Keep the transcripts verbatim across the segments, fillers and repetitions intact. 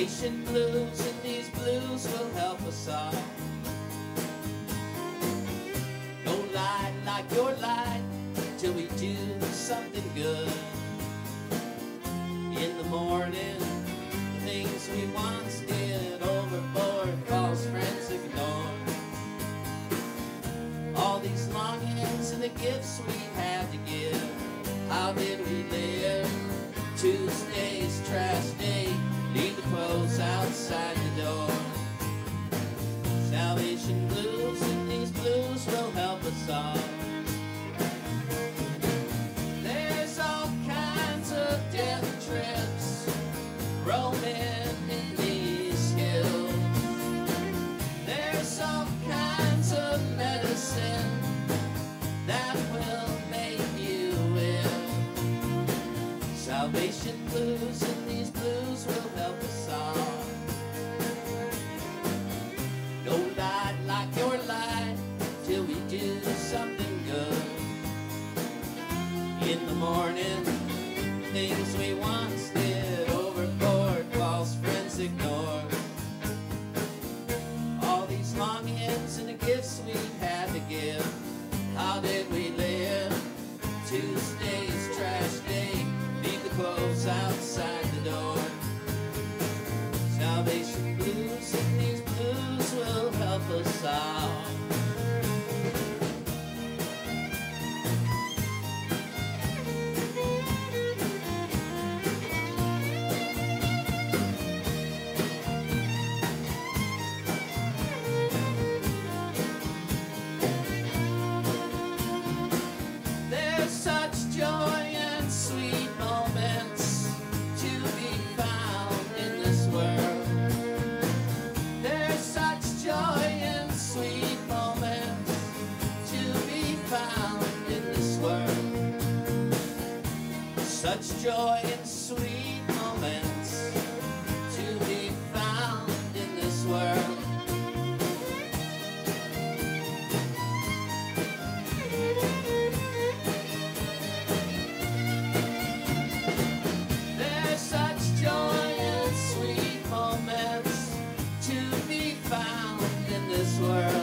Salvation blues, and these blues will help us all. No light like your light till we do something good. In the morning, the things we once did overboard, false friends ignored. All these longings and the gifts we had to give. How did we live? Tuesday's trash day, leave the clothes outside the door. Salvation blues, and these blues will help us all. There's all kinds of death trips roaming in these hills. There's all kinds of medicine that will make you ill. Salvation blues, and these blues will help us all. No light like your light till we do something good. In the morning, things we once did overboard, false friends ignored. All these longings and the gifts we had to give. How did we live? Tuesday's trash day, leave the clothes outside the door. Salvation blues, and these blues will help us all. There's such joy and sweet moments to be found in this world. There's such joy and sweet moments to be found in this world. Such joy and sweet moments to be found in this world. There's such joy and sweet moments to be found in this world.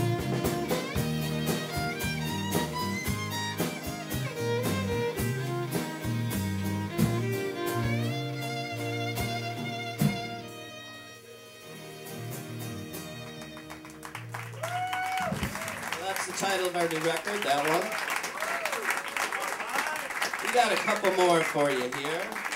That's the title of our new record, that one. We got a couple more for you here.